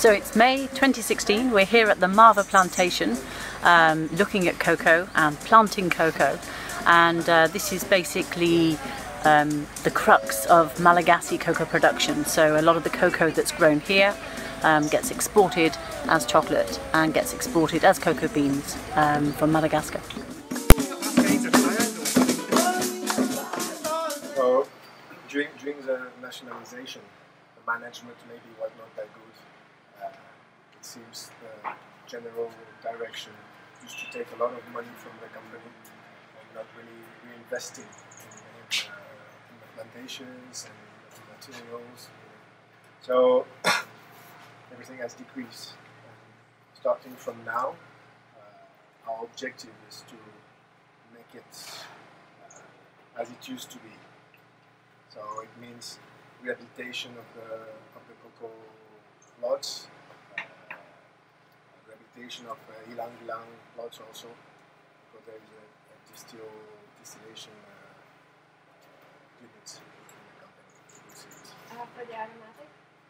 So it's May 2016, we're here at the MAVA Plantation looking at cocoa and planting cocoa, and this is basically the crux of Malagasy cocoa production. So a lot of the cocoa that's grown here gets exported as chocolate and gets exported as cocoa beans from Madagascar. So during the nationalization, the management maybe was not that good. It seems the general direction used to take a lot of money from the company and not really reinvesting in the plantations and materials. So everything has decreased. Starting from now, our objective is to make it as it used to be. So it means rehabilitation of the cocoa plots, rehabilitation of ilang-ilang plots also, because there is a distillation unit in the company. For the aromatic?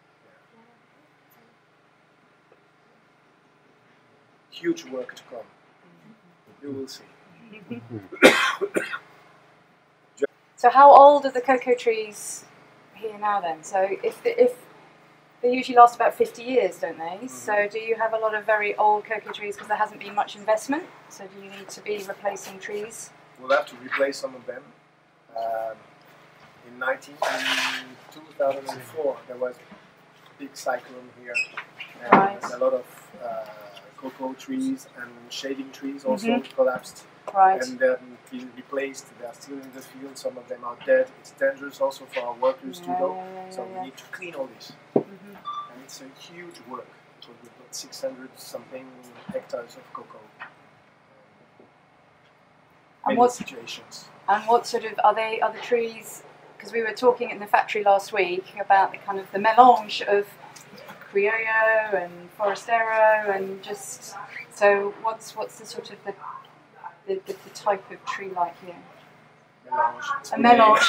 Yeah. Huge work to come. You will see. So how old are the cocoa trees here now then? So if they usually last about 50 years, don't they? Mm-hmm. So do you have a lot of very old cocoa trees because there hasn't been much investment? So do you need to be replacing trees? We'll have to replace some of them. In 2004 there was a big cyclone here, and a lot of cocoa trees and shading trees also collapsed. Right. And then being replaced. They are still in the field. Some of them are dead. It's dangerous also for our workers to go. So we need to clean all this. And it's a huge work. So we've got 600 something hectares of cocoa. And what situations? And what sort of are the trees? Because we were talking in the factory last week about the kind of the melange of Criollo and Forastero and just so what's the sort of the type of tree like here? Melange. A melange.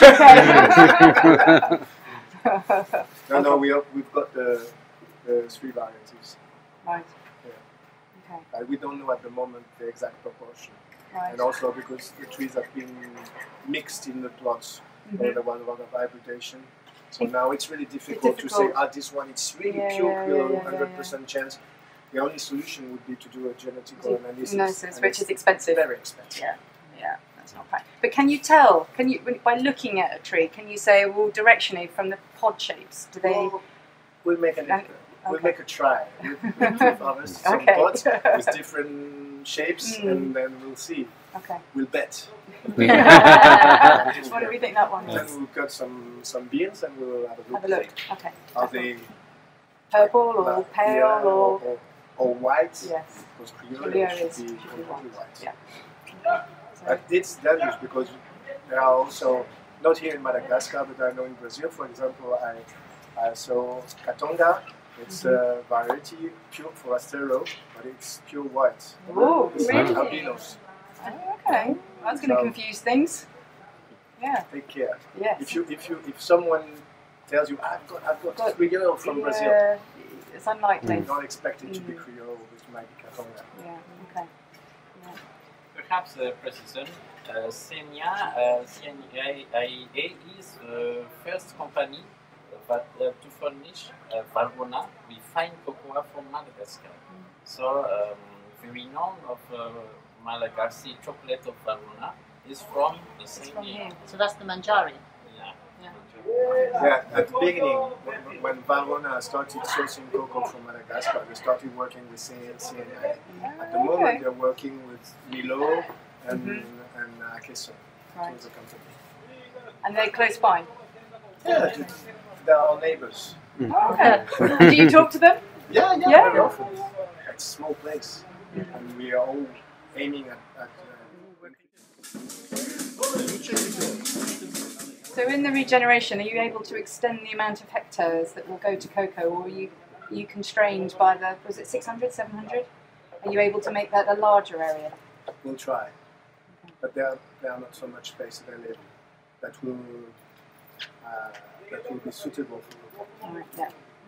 Okay. No, we've got the three varieties. Right. Yeah. Okay. We don't know at the moment the exact proportion. Right. And also because the trees have been mixed in the plots, so there was a lot of hybridization. So now it's really difficult to say, this one it's really pure Criollo, 100% chance. The only solution would be to do a genetical analysis, which is expensive. Very expensive. Yeah, that's not practical. But can you tell? Can you, by looking at a tree, can you say, well, directionally from the pod shapes, do they? Well, we'll make a try. We'll harvest some pods with different shapes, and then we'll see. Okay. We'll bet. What do we think that one is? Then we'll cut some beans and we'll have a look. Have a look. Okay. Are they purple or pale or white? Yes. Because Criollo should be white. Yeah. But it's dangerous because there are also, not here in Madagascar, but I know in Brazil, for example, I saw Catonga. It's a variety, pure Forastero, but it's pure white. Oh, it's really? albinos. Oh, okay. That's going to confuse things. Yeah. Take care. Yes. If someone tells you, I've got Criollo from Brazil, it's unlikely. Don't expect it to be Criollo, which might be Catonga. Yeah. Okay. Yeah. Perhaps precision. CNIA is the first company that to furnish Valrhona with fine cocoa from Madagascar. So very known of Malagasy chocolate of Valrhona is from the same year. So that's the Manjari. Yeah, at the beginning, when Valrhona started sourcing cocoa from Madagascar, they started working with CNIA. At the moment, they're working with Milo and Akeso, right. The company. And they're close by? Yeah, they're our neighbors. Oh, okay. Do you talk to them? Yeah, very often. It's a small place, and we are all aiming at So in the regeneration, are you able to extend the amount of hectares that will go to cocoa, or are you constrained by the, was it 600, 700? Are you able to make that a larger area? We'll try, but there are not so much space available that will be suitable for cocoa. Right, yeah.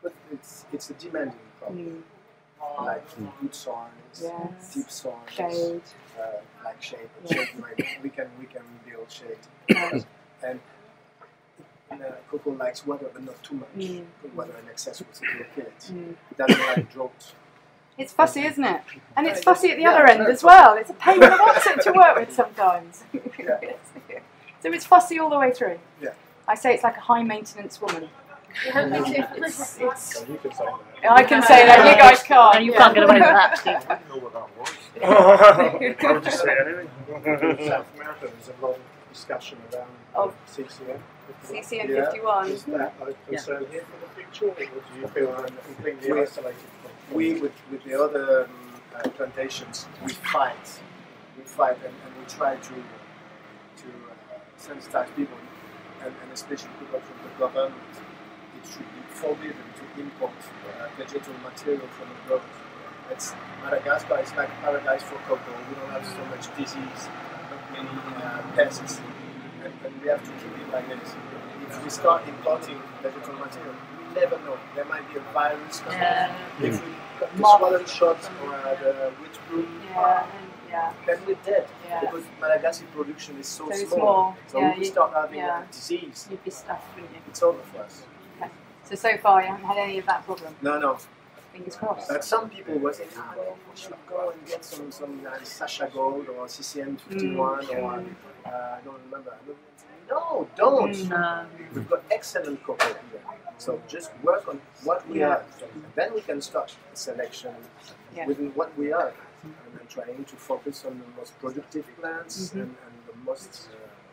but it's a demanding problem. Like good soils, deep soils, shade, like shade. Shade we can build shade, and cocoa likes water, but not too much. Water in excess will kill it. It doesn't like drought. It's fussy, isn't it? And it's fussy at the other end as well. It's a pain in the bottom to work with sometimes. So it's fussy all the way through. Yeah. I say it's like a high maintenance woman. So you can say that. I can say that, you guys can't. No, you can't get away with that, Steve. I didn't know what that was. I would just say anything. South America, there's a lot of discussion around CCM. CCM 51. Is that a concern here for the future, or do you feel completely isolated? With the other plantations, we fight, and we try to sensitize people, and especially people from the government. It should be forbidden to import vegetal material from abroad. Madagascar is like a paradise for cocoa. We don't have so much disease, not many pests, and we have to keep it like this. If we start importing vegetal material, we never know. There might be a virus. If we got the swallow shot or the witch brew, then we're dead. Because Madagascar production is so small. So if we start having a disease, you'd be stuffed, wouldn't you? it's over for us. Okay. So far you haven't had any of that problem? No. Fingers crossed. But some people were saying, we should go and get some Sasha Gold or CCM 51 or I don't remember. No, don't. No. We've got excellent cocoa here. So just work on what we have. And then we can start the selection within what we are. And then trying to focus on the most productive plants and the most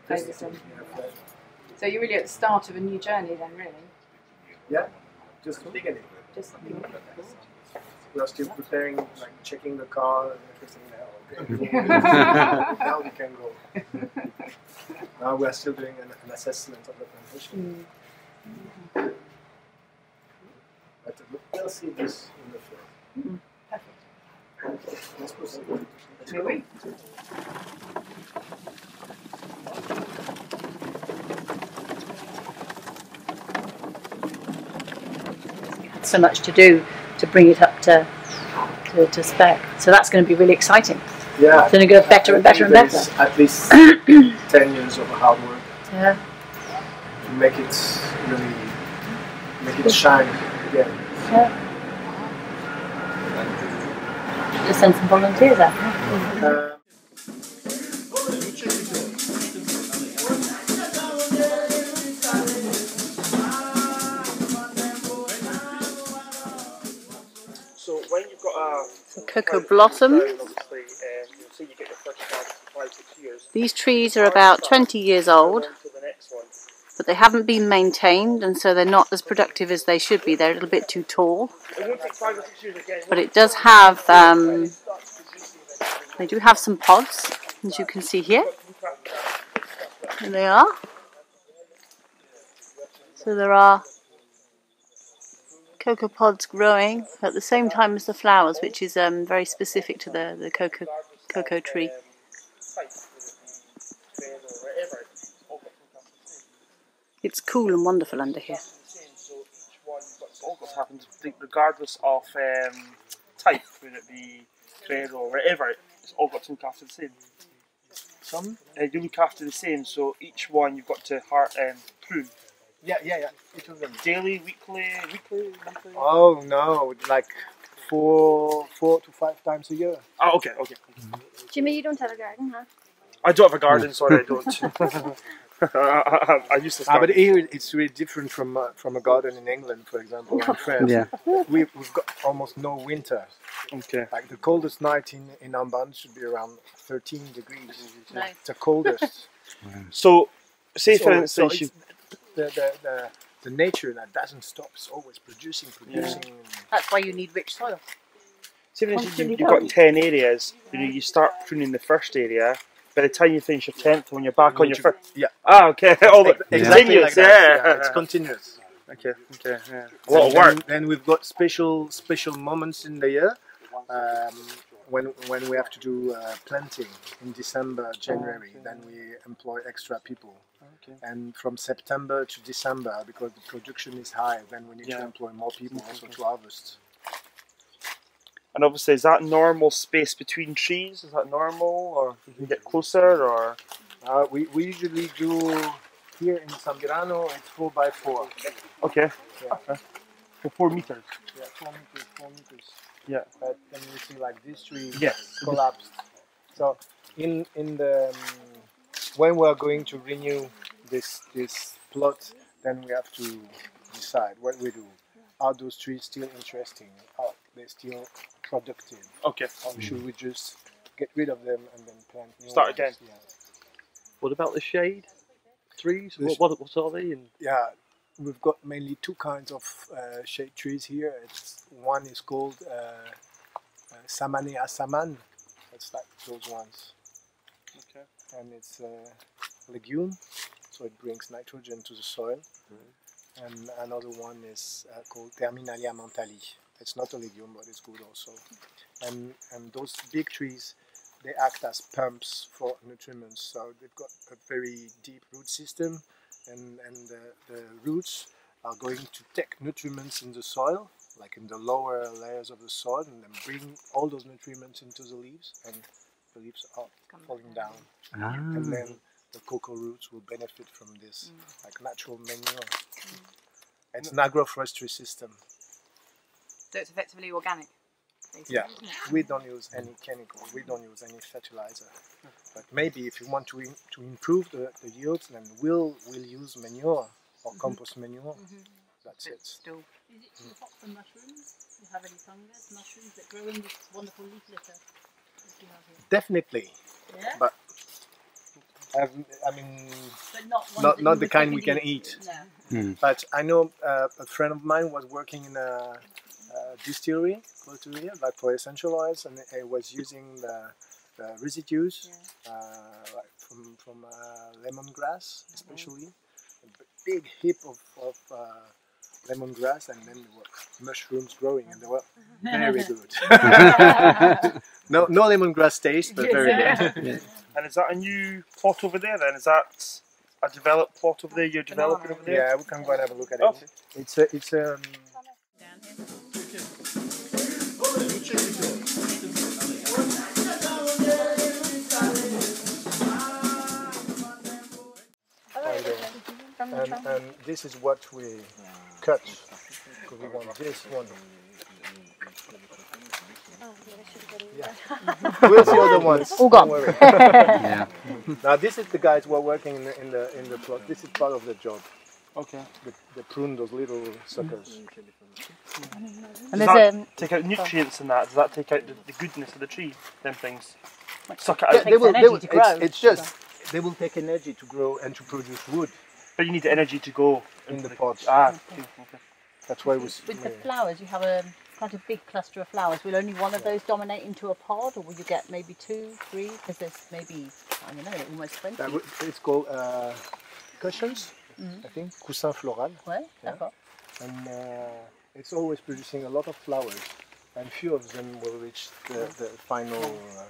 So you're really at the start of a new journey then, really? Yeah, just the beginning. Just the beginning. We are still preparing, like checking the car and everything now. Now we can go. Now we are still doing an assessment of the plantation. But we'll see this in the field. Perfect. Okay, let's proceed. Let's go. So much to do to bring it up to spec. So that's going to be really exciting. Yeah. It's going to go better and better and better. At least 10 years of hard work. Yeah. To make it really, make it shine again. Yeah. Just send some volunteers out. So when you've got a Cocoa blossom. you'll see you get your first harvest in 5-6 years. These trees are about 20 years old, On to the next one. but they haven't been maintained, and so they're not as productive as they should be. They're a little bit too tall. It won't take 5 or 6 years again. But it does have, they do have some pods, as you can see here. Here they are. So there are cocoa pods growing at the same time as the flowers, which is very specific to the cocoa tree. It's cool and wonderful under here. What happens, regardless of type, whether it be trade or whatever, it's all got to look after the same. Some you look after the same, so each one you've got to prune. Yeah. Each of them. Daily, weekly. Oh no, like 4 to 5 times a year. Oh, okay. Jimmy, you don't have a garden, huh? I don't have a garden, sorry, I don't. I used to start. But here it's really different from a garden in England, for example, or in France. Yeah. We've got almost no winter. Okay. Like the coldest night in Amban should be around 13 degrees. Nice. It's the coldest. So, say for So instance, it's the nature that doesn't stop. It's always producing. That's why you need rich soil. say for instance you've got 10 areas, you start pruning the first area. By the time you finish your 10th, when you're back on your first... Yeah. Ah, okay. Exactly Continuous, like that. Yeah, it's continuous. Okay, yeah. A lot of work. Then we've got special moments in the year. when we have to do planting in December, January, then we employ extra people. Okay. And from September to December, because the production is high, then we need to employ more people also to harvest. And obviously, is that normal space between trees? Is that normal, or you can get closer, or? We usually do here in Sambirano, it's 4 by 4. Okay. Yeah. Okay. For 4 meters. Yeah, 4 meters. Yeah. But then you see like this tree Yes. collapsed. So in the when we are going to renew this plot, then we have to decide what we do. Are those trees still interesting? Are they still productive? Okay. Or should we just get rid of them and then plant new Start ones? again. Yeah. What about the shade trees? The What are they? And Yeah, we've got mainly two kinds of shade trees here. One is called Samanea saman. It's like those ones. Okay. And it's a legume, so it brings nitrogen to the soil. And another one is called Terminalia mentali. It's not a legume, but it's good also. And those big trees, they act as pumps for nutrients. So they've got a very deep root system, and the roots are going to take nutrients in the soil, like in the lower layers of the soil, and then bring all those nutrients into the leaves, and the leaves are falling down. And then the cocoa roots will benefit from this, like natural manure. It's an agroforestry system. So it's effectively organic, basically. Yeah, we don't use any chemical, we don't use any fertilizer. But maybe if you want to improve the yields, then we'll use manure or compost manure. That's it. Still. Is it too hot for mushrooms? Do you have any fungus mushrooms that grow in this wonderful leaf litter that you have here? Definitely, Yeah? but I mean, But not ones not that the you kind would we can take eat. No. But I know a friend of mine was working in a distillery close to here, like for essential oils, and he was using the residues like from lemongrass, especially a big heap of lemongrass, and then there were mushrooms growing, and they were very good. no lemongrass taste, but very good. And is that a new plot over there then? Is that a developed plot over there you're developing over there? Yeah, we can go and have a look at it. Okay. It's and this is what we cut, because we want this one. Yeah. We'll see other ones. All gone. Don't worry. yeah. Now this is the guys who are working in the plot. This is part of the job. Okay. They prune those little suckers. And Does there's that take out nutrients in that? Does that take out the goodness of the tree? Them things? Suck it It out. takes energy to grow. It's just they will take energy to grow and to produce wood But you need the energy to go in into the pot. Ah, okay. That's why we. with the flowers, you have quite a big cluster of flowers. Will only one of those dominate into a pod, or will you get maybe 2, 3? Because there's maybe, I don't know, almost 20. It's called cushions, I think, coussin floral. Ouais, Yeah. d'accord. And it's always producing a lot of flowers, and few of them will reach the final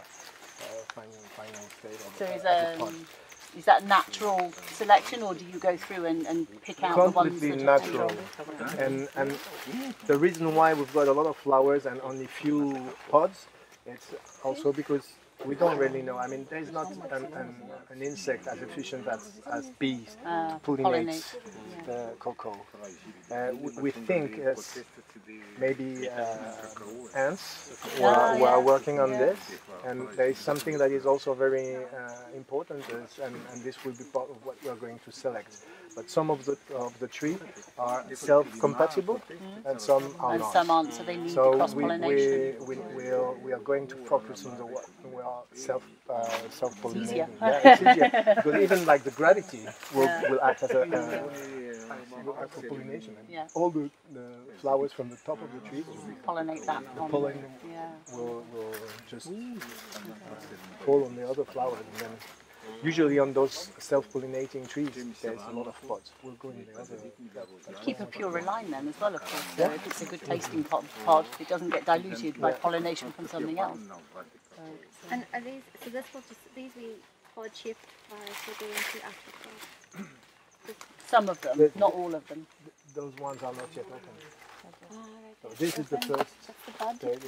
state of So the pot. is that natural selection, or do you go through and pick out the ones Completely that natural. And the reason why we've got a lot of flowers and only few pods, it's also because we don't really know. I mean, there's not an insect as efficient as bees pollinate the cocoa. We think it's maybe ants who are working on this, and there is something that is also very important, and this will be part of what we are going to select. But some of the tree are self-compatible, and some are and not. some aren't, so they need the So cross-pollination. we are going to focus on the one who are self-pollinating. Easier. Yeah, it's easier. Because even like the gravity will act as a pollination. Yeah. All the flowers from the top of the tree Pollinate that. the pollen Yeah. will just fall on the other flowers, and then usually on those self-pollinating trees, there's a lot of pods. We'll go in the other. Keep a purer line then as well, of course. So if it's a good tasting pod, it doesn't get diluted by pollination from something else. And are these, so this will just, these we pod shaped flowers will go into actual flowers? Some of them, not all of them. Those ones are not yet open. Ah, right. So this is the first. That's the bud. Stage,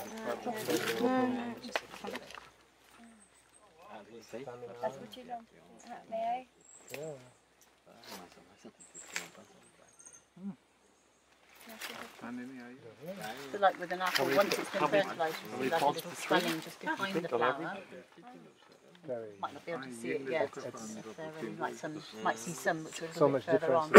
That's what you love. May I? Yeah. So like with an apple, once it's been fertilised, you see like a little swelling just behind the flower. Might not be able to see it yet. If they're really like some, might see some which are a little bit further on.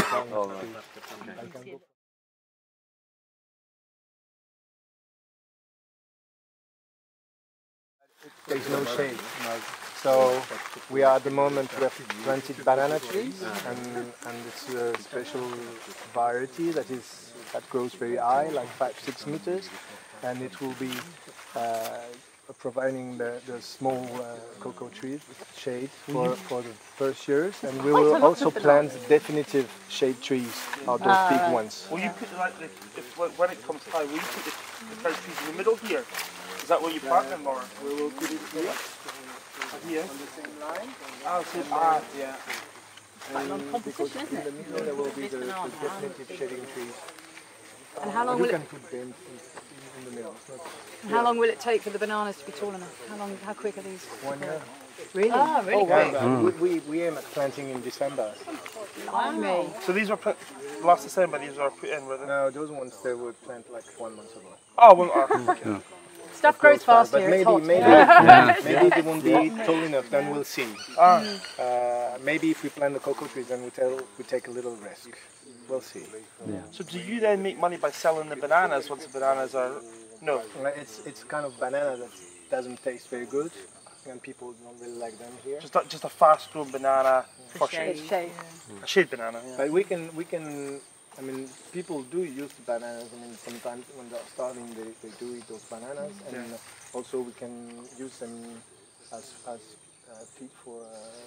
There's no shade. So we are at the moment, we have planted banana trees, and it's a special variety that grows very high, like 5-6 meters, and it will be providing the small cocoa trees shade for the first years, and we will also plant definitive shade trees, or those big ones. Will you put like when it comes time, will you put the first trees in the middle here? Is that where you plant them, or we will put it here. Here? On the same line. Yeah. Because in the middle there will be the definitive shading trees. And how long you will can it? put them in the middle. And how long will it take for the bananas to be tall enough? How quick are these? 1 year. Really? Ah, really great. We aim at planting in December. Me. So these were put last December. These were put in with it. No, those ones they were planted like 1 month ago. Oh well. Stuff grows fast but here. maybe maybe they won't be tall enough. Then we'll see. Maybe if we plant the cocoa trees, then we take a little risk. We'll see. Yeah. So do you then make money by selling the bananas once the bananas are? No. It's kind of banana that doesn't taste very good, and people don't really like them here. Just a fast-grown banana for shade. Shade. A shade banana. Yeah. But we can. I mean, people do use the bananas. I mean, sometimes when they're starting, they do eat those bananas, and also we can use them as feed for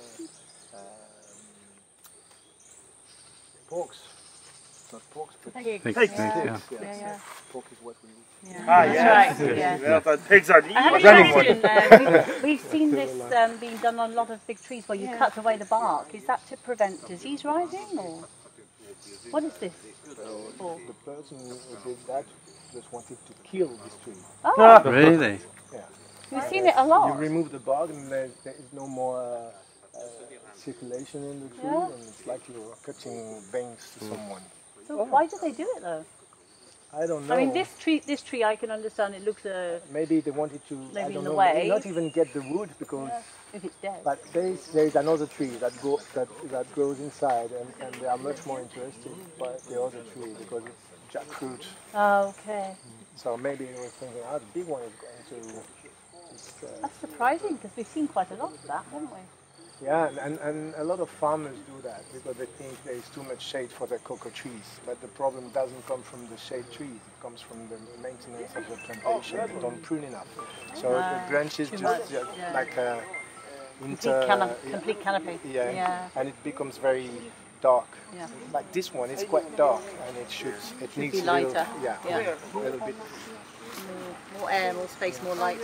porks. Not porks, but Pigs. Pigs. Yeah. Pork is what we eat. Yeah. Ah, That's yes. right. Yeah. Yeah, pigs are I have a running question. We've seen this being done on a lot of big trees where you cut away the bark. Is that to prevent disease rising, or what is this for? The person who did that just wanted to kill this tree. Oh, Really? Yeah. we've seen it a You lot. remove the bark and there is no more circulation in the tree, and it's like you're cutting veins to someone. So why do they do it though? I don't know. I mean, this tree I can understand. It looks maybe they wanted to. Maybe I in don't the know, way. maybe not even get the wood because. if it's dead. But there is another tree that grows inside, and they are much more interested by the other tree because it's jackfruit. Oh, okay. So maybe they were thinking, the big one is going to. That's surprising because we've seen quite a lot of that, haven't we? Yeah, and a lot of farmers do that because they think there is too much shade for their cocoa trees. But the problem doesn't come from the shade trees, it comes from the maintenance of the plantation. They don't prune enough. So the branches just like a complete canopy. Yeah, and it becomes very dark. Yeah. Like this one, it's quite dark and it needs be lighter. A little bit. More air, more space, more light.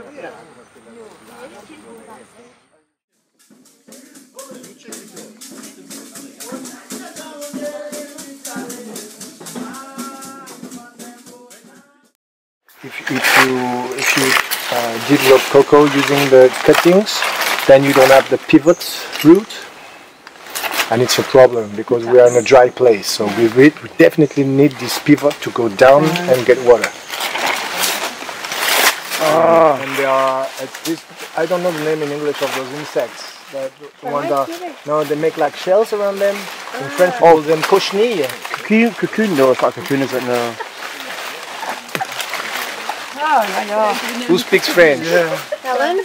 If you develop cocoa using the cuttings, then you don't have the pivot root, and it's a problem because we are in a dry place. So we definitely need this pivot to go down and get water. And there are I don't know the name in English of those insects. But the ones they make like shells around them. In French we call them cochenilles. Cocoon? No, it's not a cocoon, is it? No. Who speaks French? Helen?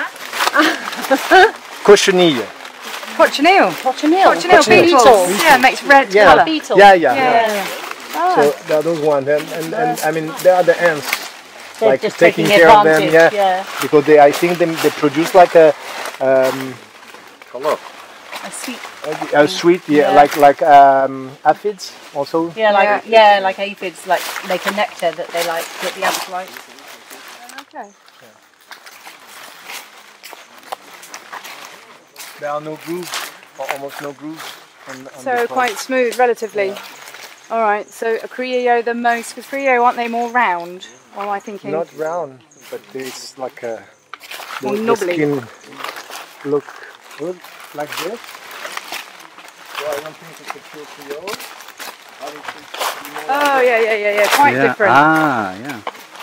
Cochenille. Cochineal beetles. Yeah, it makes red colour. Beetle. Yeah. So there are those ones, and I mean there are the ants. They're like just taking taking care of them, advantage, because I think they produce like a color. A sweet. Sweet, yeah, Yeah. like aphids also. Yeah, like aphids, like a nectar that they like, that the ants like. Okay. There are no grooves, or almost no grooves. On So the quite smooth, relatively. Yeah. All right. So a criollo the most, because criollo aren't they more round? Or am I thinking? Not round, but it's like a More the knobbly. skin look like this. So I don't think it's a pure Creole. I would think it's more Oh like yeah. Quite different. Ah, yeah.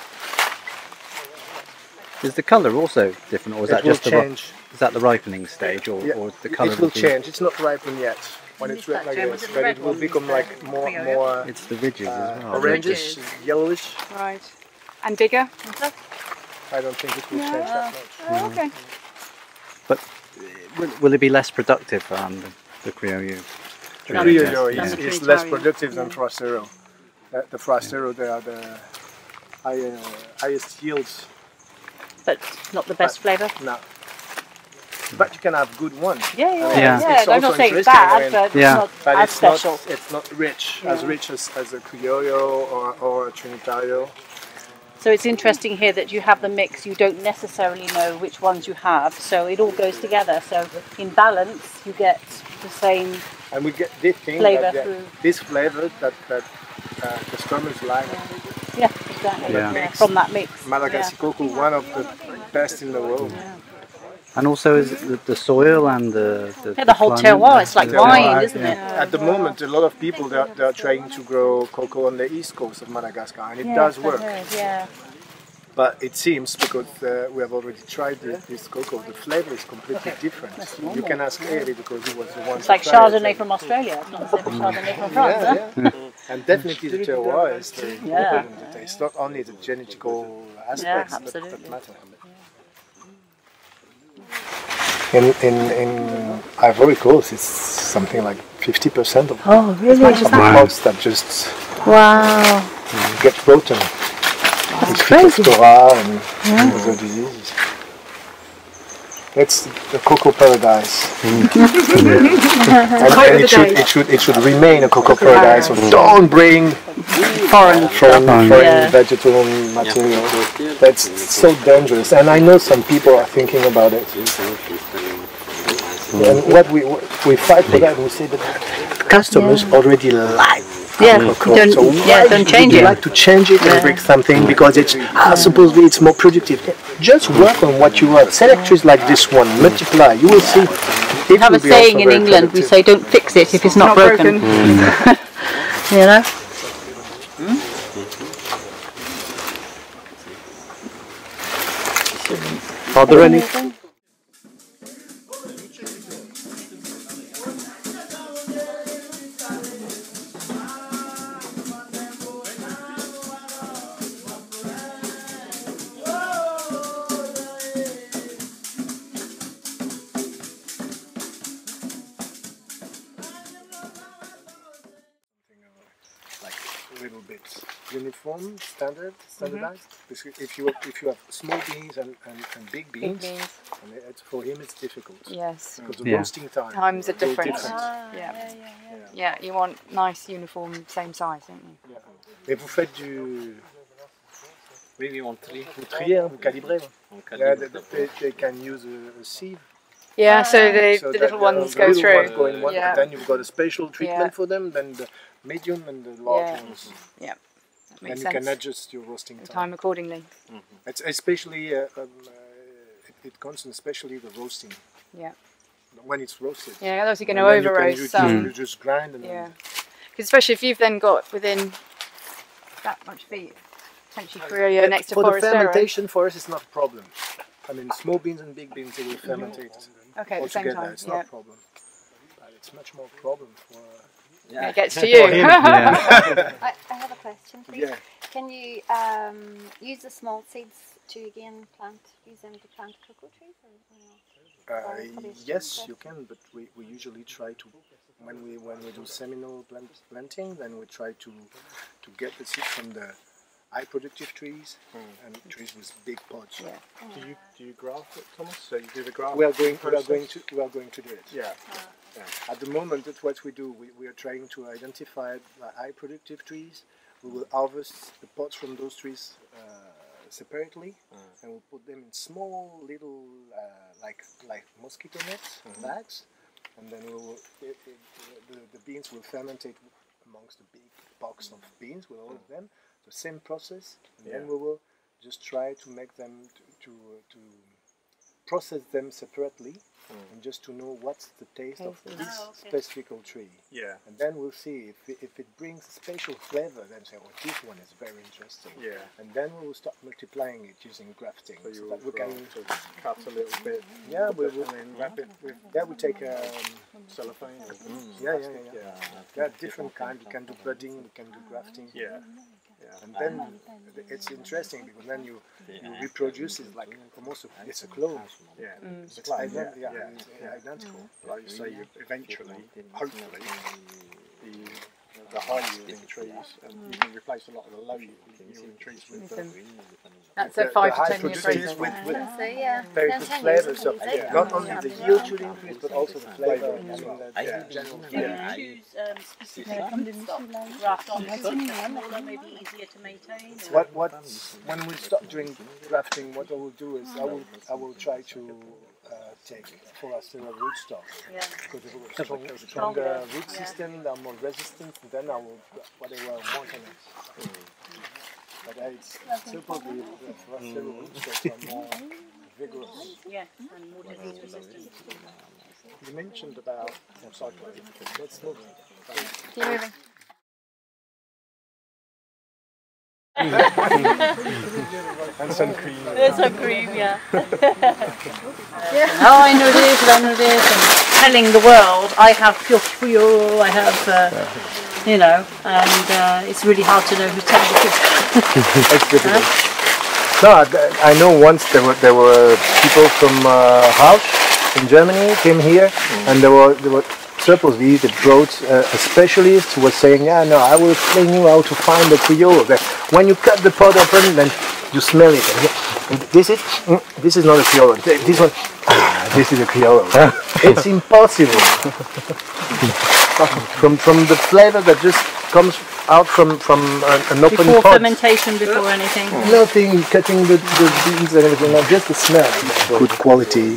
Is the colour also different, or is it that will just the change. is that the ripening stage, or, Yeah, or the colour? it will change. It's not ripened yet when it's red like Jen, this, was it the but red it will one? become like more It's the ridges as well. orangish, yellowish. Right. And bigger? I don't think it will change that much. Oh, okay. But will it be less productive the criollo? The Than Criollo the is less Trinitarian. productive than Frostero. The Frostero, they are the highest yields. But not the best flavour. No. But you can have good ones. Yeah. It's I'm not also saying it's interesting bad, when- but Yeah. it's not But as it's special. not, it's not rich, as a Criollo or a Trinitario. So it's interesting here that you have the mix. You don't necessarily know which ones you have, so it all goes together. So in balance, you get the same. And we get this thing, Flavour that, through. this flavor that customers like. Yeah, exactly. Yeah. Yeah, from that mix. Madagascar Cocoa, one of the best in the world. And also is it the soil and the Yeah, the whole climate? terroir. It's like Terroir, wine, isn't it? At the moment, a lot of people they're trying to grow cocoa on the east coast of Madagascar, and it does work. Yeah. But it seems, because we have already tried this cocoa, the flavor is completely different. You can ask Eli because he was the one. It's like Chardonnay from Australia. It's not the same as Chardonnay from France, huh? And definitely the terroir is very Yeah. important in the taste. Not only the genetical aspects that matter. In Ivory Coast, it's something like 50% of the crops that just get rotten. It's Phytophthora and other diseases. It's the cocoa paradise. and it should remain a cocoa paradise. So don't bring foreign vegetable material. That's so dangerous. And I know some people are thinking about it. And what we fight for that, we say that customers already like cocoa. So why don't change would you it. like to change it and bring something because it's supposedly it's more productive? Just work on what you have. Select trees like this one, multiply. You will see. We have a saying in England. We say, "Don't fix it if it's not broken." You know. Are there any? Little bit uniform, standardized. If you have small beans and big beans, and for him it's difficult. Yes. Because the roasting Times are different. Yeah. Yeah, you want nice, uniform, same size, don't you? Et vous faites du... Oui, on trie. Vous triez, vous calibrez. On Yeah, calibre. they can use a sieve. Yeah, so the So little that ones the go little through. ones go in one, Yeah. but then you've got a special treatment Yeah. for them, then the medium and the large ones. Yeah, that And makes you sense. can adjust your roasting And time. time accordingly. It's especially, it concerns especially the roasting. Yeah. When it's roasted. Yeah, otherwise you're going And to then you over can roast some. You just grind and Yeah. Because especially if you've then got within that much feet, potentially Criollo next to for the Forastero. fermentation for us it's not a problem. I mean, small beans and big beans, they will fermentate Okay, at the same altogether. time. It's Yeah. not a problem. But it's much more problem for... When it gets to you. I have a question, please. Yeah. Can you use the small seeds to again use them to plant cocoa trees? Or Yes, you can, but we usually try to, when we do seminal planting, then we try to get the seed from high productive trees and trees with big pods. Yeah. Do you graft it, Thomas? So you do the graft? We are going to do it. Yeah. At the moment, that's what we do. We are trying to identify high productive trees. We will harvest the pods from those trees separately, and we'll put them in small little like mosquito nets bags, and then we will the beans will fermentate amongst the big box of beans with all of them. The same process, and then we will just try to make them to process them separately, and just to know what's the taste of this specific tree. Yeah. And then we'll see if it brings a special flavor, then say, oh, this one is very interesting. Yeah. And then we will start multiplying it using grafting. So you that we can cut a little bit. Yeah, we will. And then wrap it with we take cellophane. Or There are different kinds. We can do budding, we can do grafting. Yeah. And then it's interesting because then you reproduce it like almost it's a clone. Yeah. It's identical. Like you say, eventually, hopefully, the high yielding trees, you can replace a lot of the low yielding trees with them. That's a 5 to 10 year process. process. So yeah, Very 10 good years flavor. So completely. not only the yield should increase, but also the flavor. General Do flavor. you choose specific stock graft on it, smaller, maybe easier to maintain? When we start doing grafting, what I will do is I will try to take forastero rootstock. Yeah. Because if it was stronger root system, they're more resistant, and then I will whatever I want on it. But it's still probably the forastero rootstocks are more vigorous. Yeah, and more disease resistant. You mentioned about let's move. Keep moving. And some cream. There's some cream, yeah. Oh, I know this, and I know this, and telling the world I have pure, I have, you know, and it's really hard to know who's telling the truth. It's difficult. No, I know once there were people from Rausch in Germany came here, and there were supposedly they brought a specialist who was saying, yeah, no, I will explain you how to find the criollo. When you cut the pod open, then you smell it. And this is not a criollo. This one, this is a criollo. It's impossible. from the flavor that just comes out from an open before pod. fermentation, before anything. Nothing, cutting the beans and everything, not just the smell. Good quality.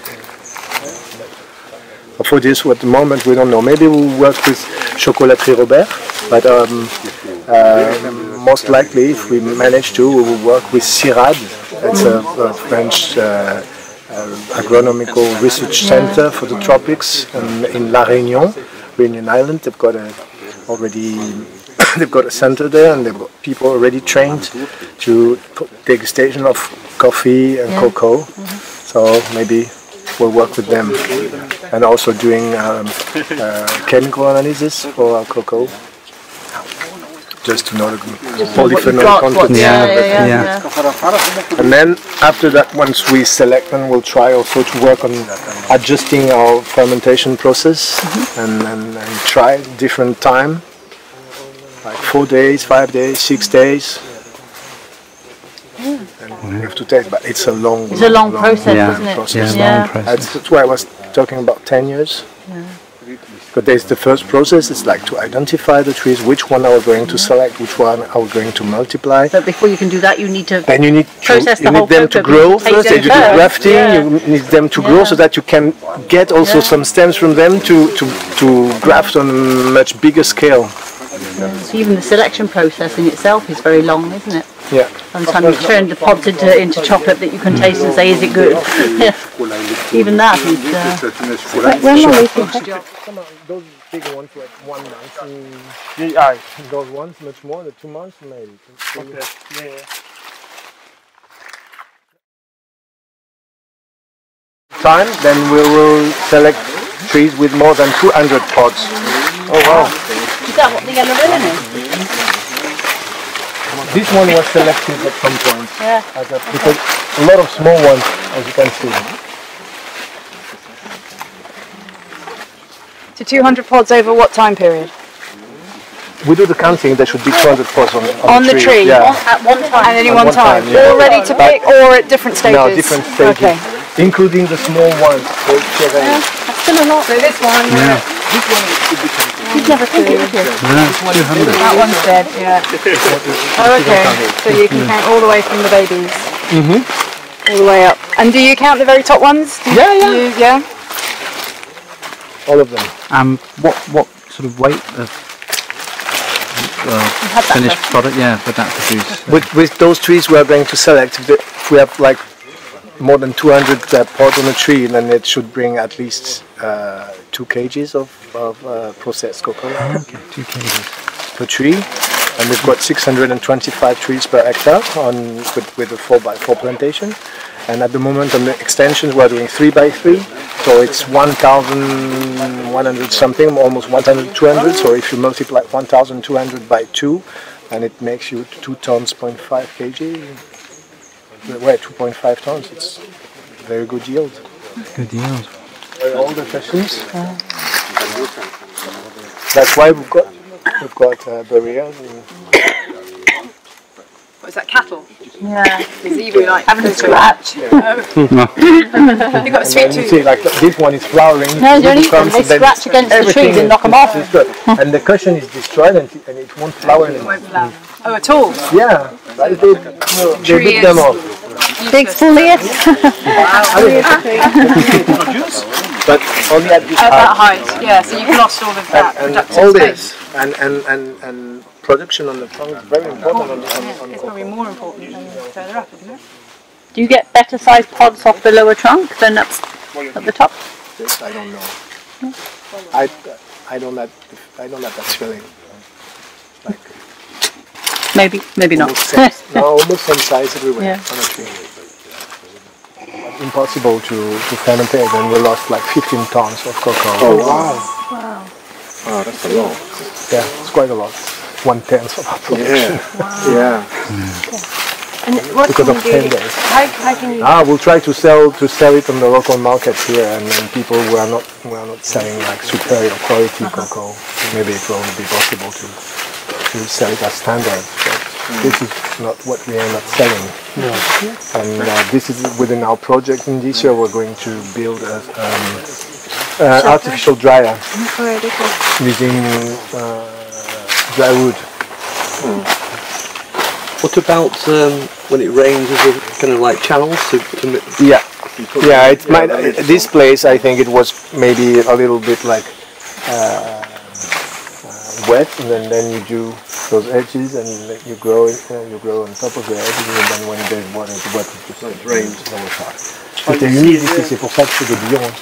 For this, at the moment, we don't know. Maybe we'll work with Chocolat Madagascar, but most likely, if we manage to, we will work with CIRAD. It's a French agronomical research center for the tropics in La Réunion, Reunion Island. They've got they've got a center there, and they've got people already trained to degustation of coffee and cocoa. So maybe we'll work with them, and also doing chemical analysis for our cocoa, just to know the polyphenol content. And then after that, once we select them, we'll try also to work on adjusting our fermentation process and try different time, like 4 days, 5 days, 6 days. And we have to taste, but it's a long process, isn't it? Process. Long process. That's why I was talking about 10 years. But there's the first process, it's like to identify the trees, which one are we going to select, which one are we going to multiply. But before you can do that, you need to then you need process you need them to grow first, you do grafting, you need them to grow so that you can get also some stems from them to graft on a much bigger scale. So even the selection process in itself is very long, isn't it? Yeah. By the time you turn the pods into chocolate that you can taste and say, is it good? Even that is... Those big ones were 1 month, and those ones much more, the 2 months maybe. Time, then we will select trees with more than 200 pods. Oh wow! Is that what the yellow ribbon is? This one was selected at some point. Yeah. Because a lot of small ones, as you can see. So 200 pods over what time period? we do the counting, there should be 200 pods on the tree. Yeah. At one time. And any one time. yeah. All ready to pick, or at different stages? No, different stages. Okay. Including the small ones. That's still a lot. So this one. Yeah. This one should be counted. You've never counted. Yeah, 200. That one's dead. Yeah. Oh, okay. So you can count all the way from the babies. All the way up. And do you count the very top ones? Yeah. All of them. What sort of weight of finished product? Yeah, would that produce? With those trees we are going to select, if we have like more than 200 pods on a tree, then it should bring at least 2 kgs of processed cocoa. Okay, 2 kgs per tree. And we've got 625 trees per hectare with a 4x4 plantation. And at the moment on the extensions we're doing 3x3, so it's 1,100 something, almost 1,200. So if you multiply 1,200 by 2, and it makes you 2 tons, 0.5 kg. Well, 2.5 tons. It's very good yield. Good yield. All the questions. That's why we've got barriers. What is that, cattle? Yeah. It's even like Having a scratch. You've got a sweet tooth. See, like this one is flowering. No, you don't eat them. They scratch against the trees and knock them off. And the cushion is destroyed and it won't flower anymore. Oh, at all? Yeah, they rip them off. Big foliage. But only at this that height, yeah, so you've lost all of that productive all space. this and production on the trunk is very important on It's probably more important than further up, isn't it? Do you get better sized pods off the lower trunk than up at the top? This I don't know. I don't have that feeling. Like Maybe not. almost same size everywhere on a tree. Impossible to ferment it, and we lost like 15 tons of cocoa. Oh wow! Wow, that's a lot. Yeah, it's quite a lot. 1/10 of our production. Yeah. And what Because can of you 10 do? days. How can you? We'll try to sell it on the local market here, and people who are not selling like superior quality cocoa. Maybe it will be possible to sell it as standard. But this is not what we end up selling. And this is within our project. In this year, we're going to build an artificial dryer using dry wood. What about when it rains? Is there kind of like channels to Yeah, it might. This place, I think it was maybe a little bit like wet, and then you do those edges, and you grow on top of the edges, and then when there's water, the water just rains dans le sac. C'était humide ici, c'est pour ça que c'est des billons.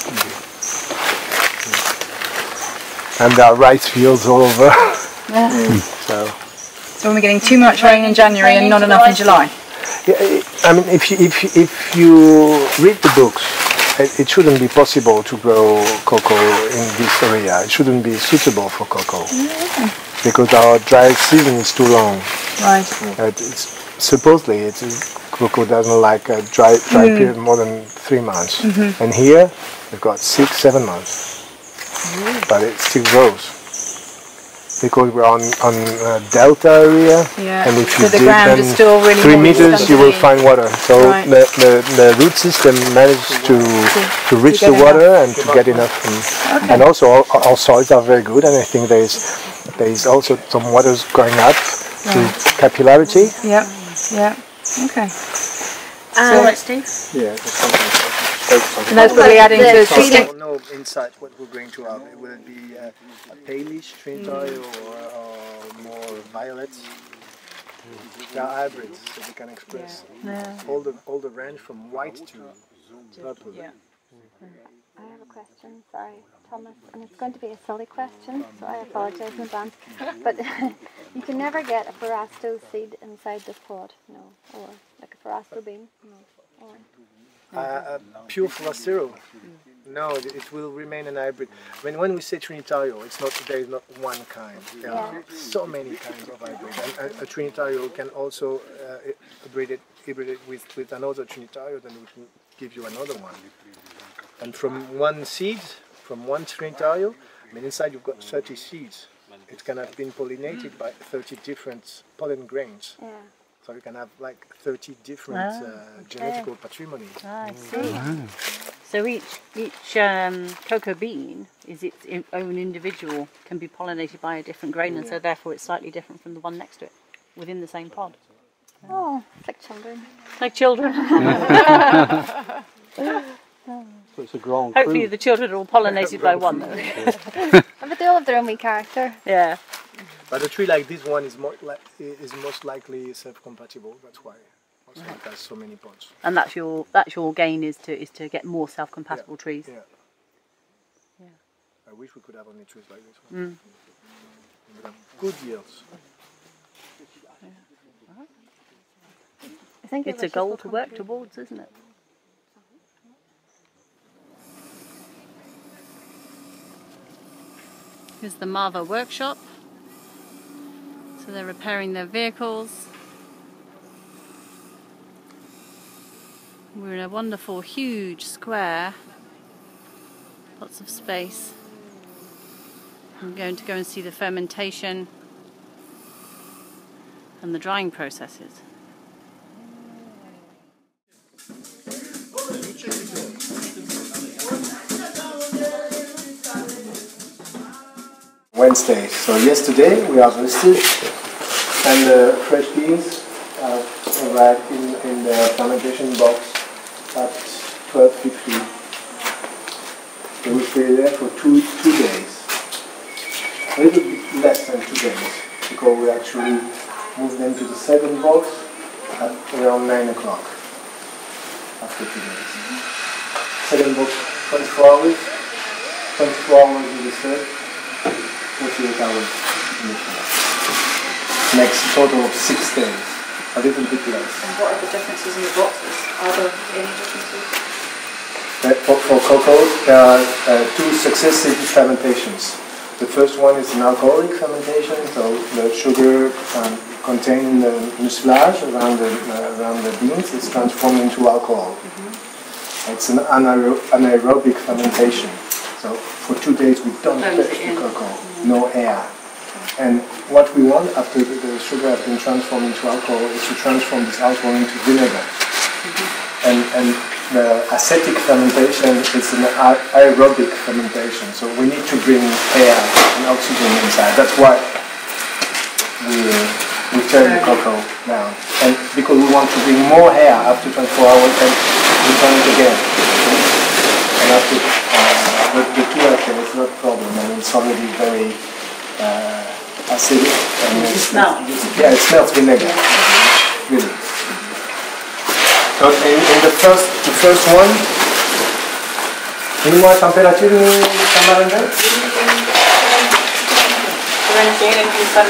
And there are rice fields all over. So when we're getting too much rain in January and not enough in July? Yeah, I mean, if you read the books, it shouldn't be possible to grow cocoa in this area. It shouldn't be suitable for cocoa because our dry season is too long. Right. Supposedly, cocoa doesn't like a dry period more than 3 months, and here we've got 6-7 months, but it still grows. Because we're on delta area, and if you dig ground is still really 3 meters, you will find water. So the root system managed to reach the water and to get enough. And also our soils are very good, and I think there is also some waters going up to capillarity. Yeah. Okay. Right, Steve? Yeah. And that's probably adding to I don't know inside what we're going to have. Will it be a palish trinity or more violet? They are hybrids, so we can express all the range from white to purple. I have a question, sorry, Thomas, and it's going to be a silly question, so I apologise in advance. But you can never get a Forasto seed inside this pod, no, or like a Forasto bean, no, or. Pure Forastero. No, it will remain an hybrid. I mean, when we say Trinitario, there is not one kind. There are so many kinds of hybrids. And a Trinitario can also hybrid it with another Trinitario, then we can give you another one. And from one seed, from one Trinitario, I mean, inside you've got 30 seeds. it can have been pollinated by 30 different pollen grains. Yeah. So you can have like 30 different genetical patrimony. I see. So each cocoa bean is its own individual, can be pollinated by a different grain, and so therefore it's slightly different from the one next to it, within the same pod. Oh, it's like children. Like children. So it's a grand Hopefully cru. the children are all pollinated by one though. But they all have their own wee character. Yeah. But a tree like this one is most likely self-compatible. That's why it has so many pods. And that's your gain is to get more self-compatible trees. Yeah. I wish we could have only trees like this one. We would have good yields. I think It's a goal to work towards, isn't it? Here's the MAVA workshop. So they're repairing their vehicles. We're in a wonderful, huge square. Lots of space. I'm going to go and see the fermentation and the drying processes. Wednesday. So yesterday we harvested, and the fresh beans arrived in the fermentation box at 12:50. They will stay there for two days. A little bit less than 2 days, because we actually moved them to the second box at around 9 o'clock after 2 days. Second box 24 hours, 24 hours in the third. 48 hours in the shower. Makes a total of 6 days, a little bit less. And what are the differences in the boxes? Are there any differences? For cocoa, there are 2 successive fermentations. The first one is an alcoholic fermentation, so the sugar contained in the mucilage around the beans is transformed into alcohol. It's an anaerobic fermentation. So for 2 days we don't touch the cocoa, no air. And what we want after the sugar has been transformed into alcohol is to transform this alcohol into vinegar. And the acetic fermentation is an aerobic fermentation, so we need to bring air and oxygen inside. That's why we turn the cocoa down. And because we want to bring more air after 24 hours, and we turn it again. And after the 2 action is not a problem, and it's already very acidic. And it smells vinegar, really. So in the first one, dis-moi la température de Sambirano? 28 and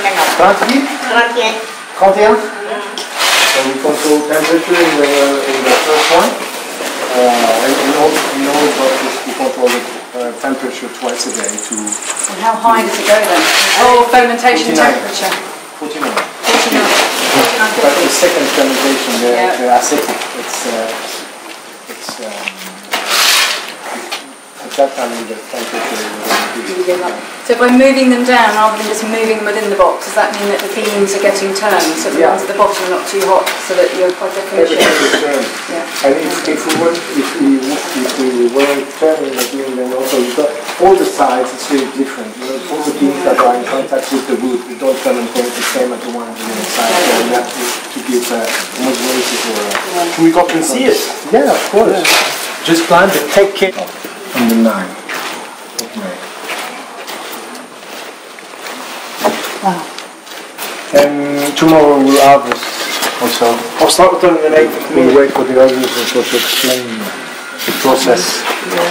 31? So we control temperature in the first one. And also we control the temperature twice a day to... And how high does it go then? Oh, fermentation 49. temperature. 49. But the second fermentation, the acetic, at that time the temperature will increase. So by moving them down rather than just moving them within the box, does that mean that the beans are getting turned so the ones at the bottom are not too hot, so that you're by definition... And if we weren't turning the bean, then also you've got all the sides, it's really different. You know, all the beans that are in contact with the wood, they don't fermentate the same as the ones on the inside. So you have to give homogeneity for... Can we go up and see it? Yeah, of course. Just plant the take care on the 9th of May. And tomorrow we'll harvest also. I'll start with them in the 8th of May. We'll wait for the others to explain the process.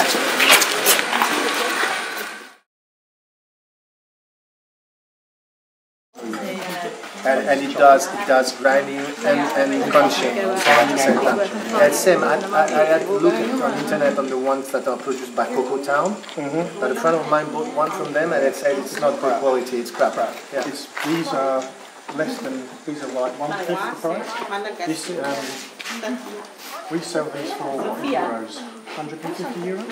And it does grinding and crunching at the same time. And same, I had looked on the internet on the ones that are produced by Cocoa Town, but a friend of mine bought one from them and it said it's not good quality, it's crap. Yeah. These are less than, these are like 1/5 the price. This, we sell these for €4. 150 euros.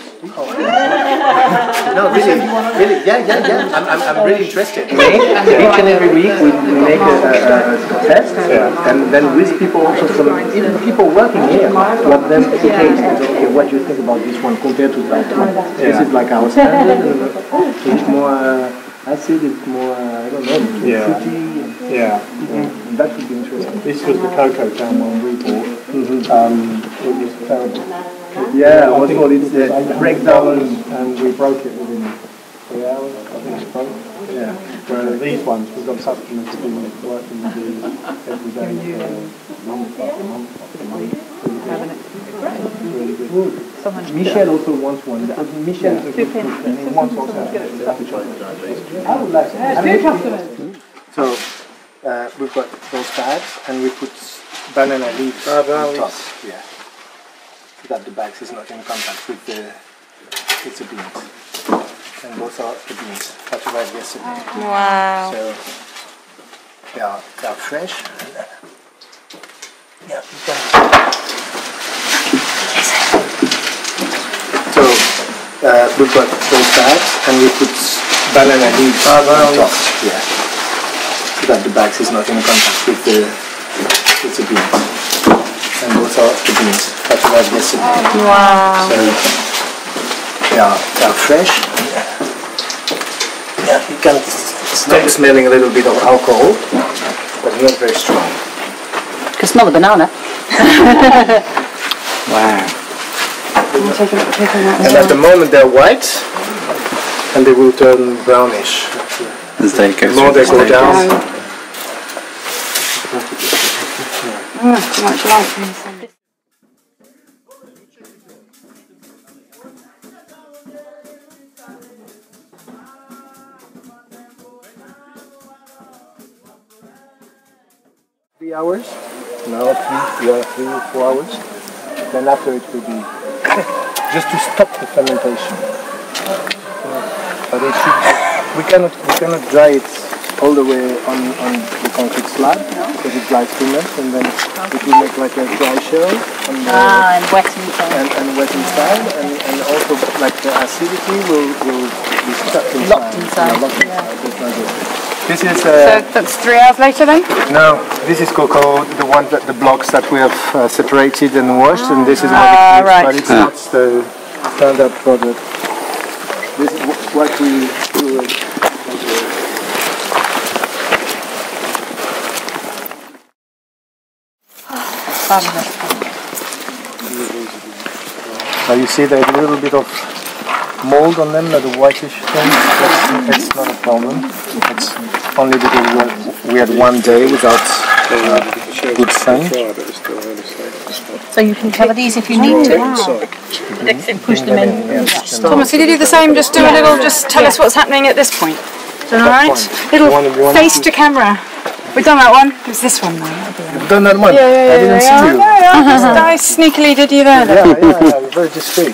No, really, yeah. I'm really interested. Each and every week we make a test, and then with people also from even people working here, let them taste. Okay, what do you think about this one compared to that one? This is like our standard. It's more acid. It's more I don't know, fruity. And that would be interesting. This was the Cocoa Town one we bought. It was terrible. Yeah, what's called it's the breakdown, and we broke it within 3 hours. I think it's broke. Yeah. Whereas these ones, we've got customers who've been working with these every day for month after month after month. Really good. Michel also wants one. Because Michel is a good cook and he wants also I would like to. So we've got those bags and we put banana leaves on top. Yeah. So that the bags is not in contact with the beans. And those are the beans that arrived yesterday. Wow. So they are fresh. Yeah, you can. So we've got those bags and we put banana leaves on top. Yeah. So that the bags is not in contact with the beans. And those are the beans that arrived yesterday. Wow. So they are fresh. Yeah, you can start smelling a little bit of alcohol, but not very strong. You can smell the banana. Wow. And at the moment they're white, and they will turn brownish. As they go The more they go down. Much like this. 3 hours, now 3 or 4 hours. Then after it will be just to stop the fermentation. But it should, we cannot dry it all the way on the concrete slab because it dries too much, and then it will make like a dry shell and wet inside. And wet inside, and also like the acidity will be stuck inside. Locked inside. Yeah, locked inside. That's not good. This is So that's 3 hours later then? no, this is cocoa, the blocks that we have separated and washed, and this is what it is, right. but it's not the standard product. This is what we do. So you see there's a little bit of mold on them, like the whitish thing. That's not a problem. It's only because we had 1 day without good sun. So you can cover these if you need to. Push them in. Thomas, could you do the same? Just do a little, just tell us what's happening at this point. Alright? Little face to camera. We've done that one. It was this one though. You've done that one? I didn't see you. I sneakily did you there. Yeah, very discreet.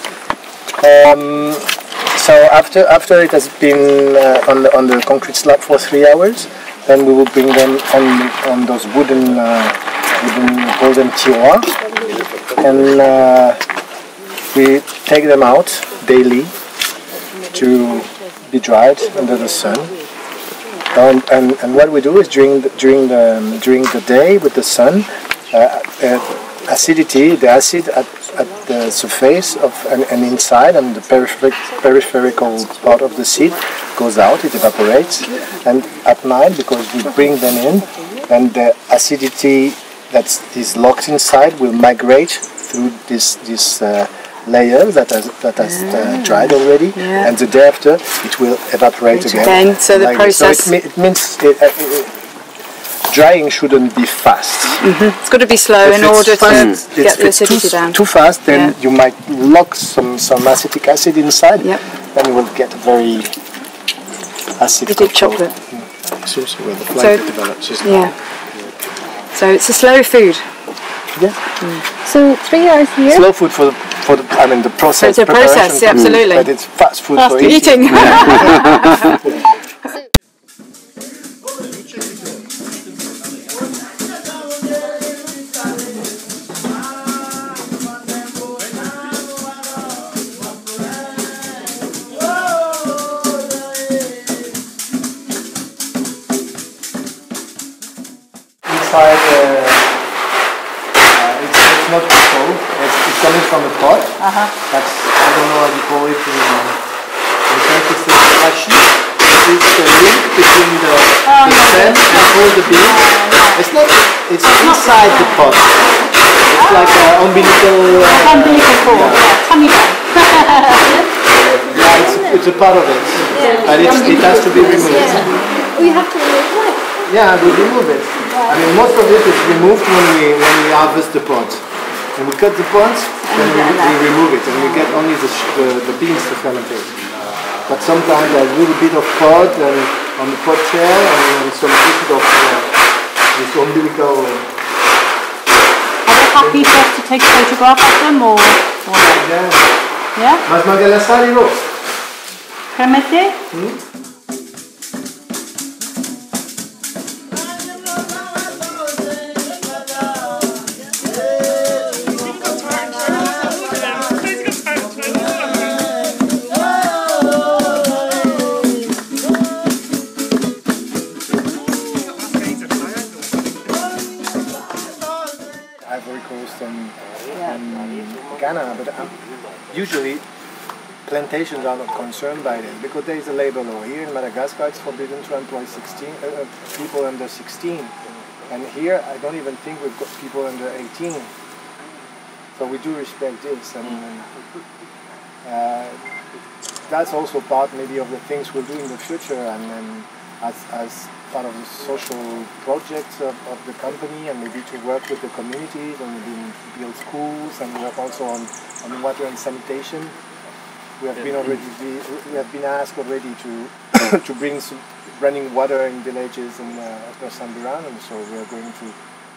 So after it has been on the concrete slab for 3 hours, then we will bring them on those wooden golden tiroirs, and we take them out daily to be dried under the sun. And what we do is during the day with the sun, the acid at the surface of and inside and the peripheral part of the seed goes out, it evaporates, and at night, because we bring them in, and the acidity that is locked inside will migrate through this layer that has dried already, and the day after it will evaporate again. So the like process. So it means drying shouldn't be fast. It's got to be slow in order to get the acidity down. Too fast, then you might lock some acetic acid inside, then you will get a very acid chocolate. It's also where the flavour develops, isn't it? So it's a slow food. Yeah. So 3 hours here? Slow food for the process. So it's a process, absolutely. But it's fast food Fast for eating. it's not cocoa. It's coming from a pot. That's, I don't know how you call it in French. It's the hachis. It's the link between the stem and all the beans. It's not. It's inside the pot. It's like an umbilical. Umbilical cord. Yeah. Tummy bag. Yeah, it's a part of it, but it has to be removed. We have to remove it. Yeah, we remove it. I mean, most of it is removed when we harvest the pod. When we cut the pods, then we remove it, and we get only the beans to fermentate. But sometimes there's a little bit of pod and on the pod chair, and some pieces of this umbilical. Are they happy for us to take a photograph of them, or what? Yeah. Yeah? Mas maganda salivo. Permette? Ivory Coast and Ghana, but usually plantations are not concerned by this because there is a labor law. Here in Madagascar it's forbidden to employ people under 16, and here I don't even think we've got people under 18. So we do respect this, and that's also part maybe of the things we'll do in the future, and as part of the social projects of the company, and maybe to work with the communities and maybe build schools and work also on water and sanitation. We have been asked already to to bring some running water in villages in upper Sambirano, so we are going to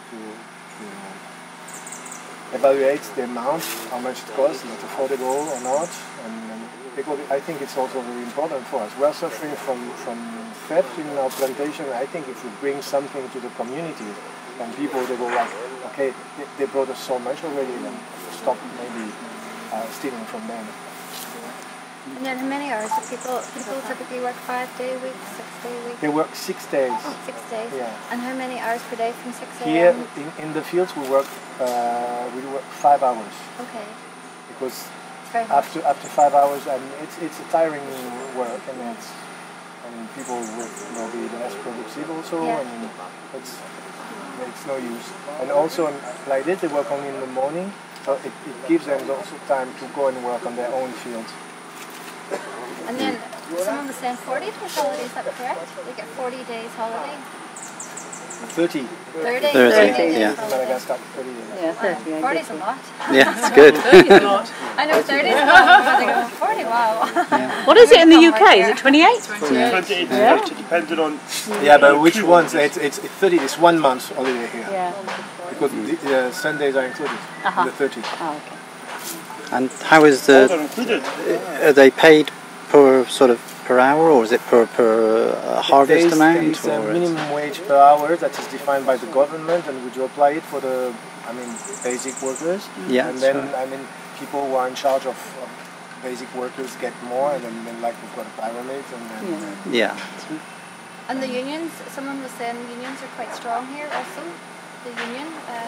evaluate the amount, how much it costs, is it affordable or not, and because I think it's also very important for us. We are suffering from theft in our plantation. I think if we bring something to the communities, and people they go like, okay, they brought us so much already, then stop maybe stealing from them. And then how many hours do people typically work? 5-day week, 6-day week? They work 6 days. Oh, 6 days. Yeah. And how many hours per day from 6 a.m.? Here in the fields we work 5 hours. Okay. Because after 5 hours, and it's a tiring work, and people will be less productive also, and it's no use. And also like this, they work only in the morning, so it gives them also time to go and work on their own fields. And then someone was saying 40 days holiday, is that correct? They get 40 days holiday? 30. 30, yeah. Madagascar, 30 days. Yeah, 30. 40 is a lot. Yeah, it's good. 30 is a lot. I know 30 is a lot, but they go 40, wow. What is it in the UK? Is it 28? 28, yeah. Depending on... Yeah, but which ones? It's 30, it's 1 month holiday here. Yeah. Because the Sundays are included in the 30. Oh, okay. And how is are they paid per sort of per hour, or is it per harvest amount? There is a minimum wage per hour that is defined by the government, and we do apply it for the, basic workers. Yeah. And then, people who are in charge of basic workers get more, and then like we've got a pyramid, and yeah. And the unions, someone was saying unions are quite strong here also, the union?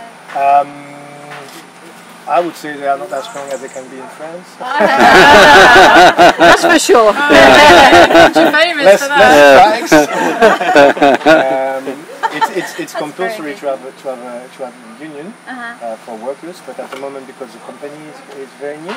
I would say they are not as strong as they can be in France. That's for sure. Less strikes. It's compulsory to have a union for workers, but at the moment, because the company is very new,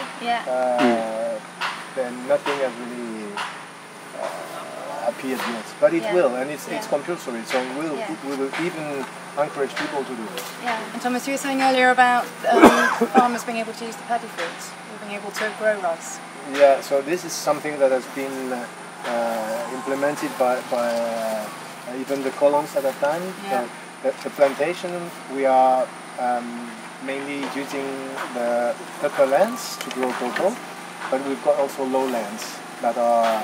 then nothing has really appeared yet. But it will, and it's compulsory, so we will even encourage people to do it. Yeah. And Thomas, you were saying earlier about farmers being able to use the paddy fields, or being able to grow rice. Yeah, so this is something that has been implemented by even the colons at that time. Yeah. So the plantation, we are mainly using the upper lands to grow cocoa, but we've got also lowlands that are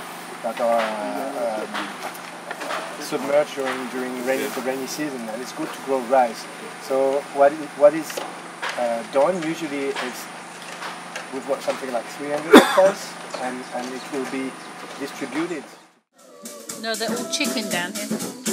submerged during the rainy season, and it's good to grow rice. So what is done usually is we've got something like 300 hectares, and it will be distributed. No, they're all chicken down here.